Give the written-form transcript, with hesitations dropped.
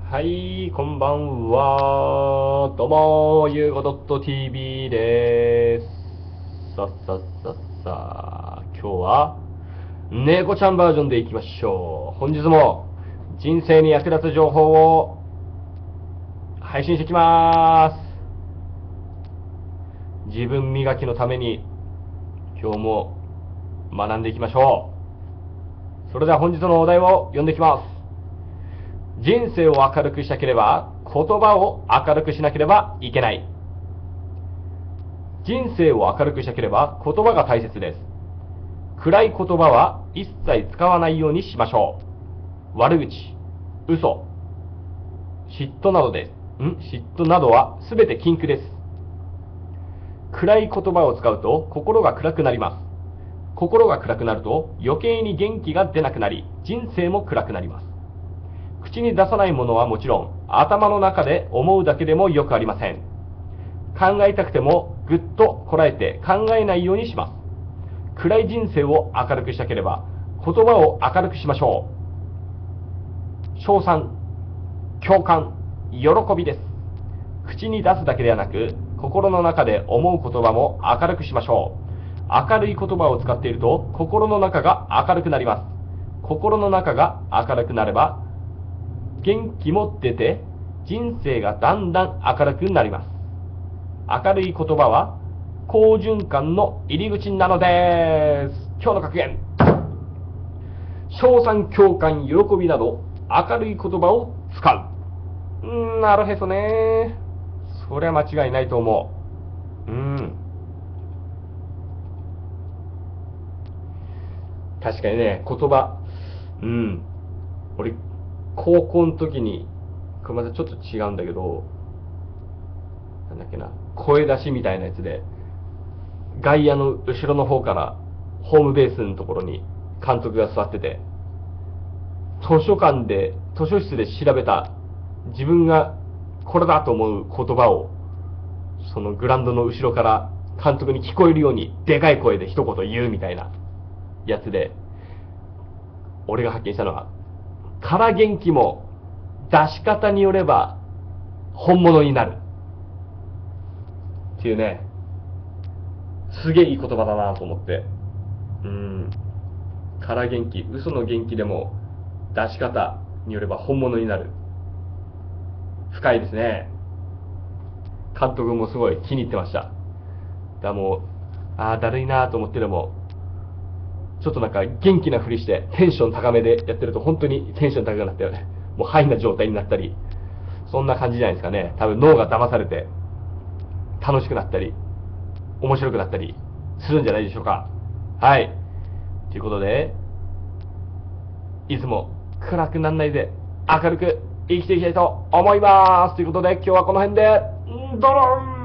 はい、こんばんは。どうも、ゆうご .tv です。今日は、猫ちゃんバージョンでいきましょう。本日も、人生に役立つ情報を配信していきます。自分磨きのために、今日も学んでいきましょう。それでは本日のお題を読んでいきます。人生を明るくしたければ、言葉を明るくしなければいけない。人生を明るくしたければ、言葉が大切です。暗い言葉は一切使わないようにしましょう。悪口、嘘、嫉妬などです。嫉妬などはすべて禁句です。暗い言葉を使うと心が暗くなります。心が暗くなると余計に元気が出なくなり、人生も暗くなります。口に出さないものはもちろん、頭の中で思うだけでもよくありません。考えたくてもぐっとこらえて考えないようにします。暗い人生を明るくしたければ、言葉を明るくしましょう。称賛、共感、喜びです。口に出すだけではなく、心の中で思う言葉も明るくしましょう。明るい言葉を使っていると、心の中が明るくなります。心の中が明るくなれば、元気も出て、人生がだんだん明るくなります。明るい言葉は、好循環の入り口なのです。今日の格言。称賛、共感、喜びなど、明るい言葉を使う。なるへそね。そりゃ間違いないと思う。確かにね、言葉。俺、高校の時に、これまたちょっと違うんだけど、なんだっけな、声出しみたいなやつで、外野の後ろの方からホームベースのところに監督が座ってて、図書室で調べた自分がこれだと思う言葉を、そのグラウンドの後ろから監督に聞こえるようにでかい声で一言言うみたいなやつで、俺が発見したのは、から元気も出し方によれば本物になるっていうね、すげえいい言葉だなと思って。から元気、嘘の元気でも出し方によれば本物になる。深いですね。監督もすごい気に入ってました。だからもう、だるいなと思ってでも、ちょっとなんか元気なふりしてテンション高めでやってると本当にテンション高くなったよね。もうハイな状態になったり、そんな感じじゃないですかね。多分脳が騙されて楽しくなったり、面白くなったりするんじゃないでしょうか。はい。ということで、いつも暗くならないで明るく生きていきたいと思います。ということで今日はこの辺で、ドロン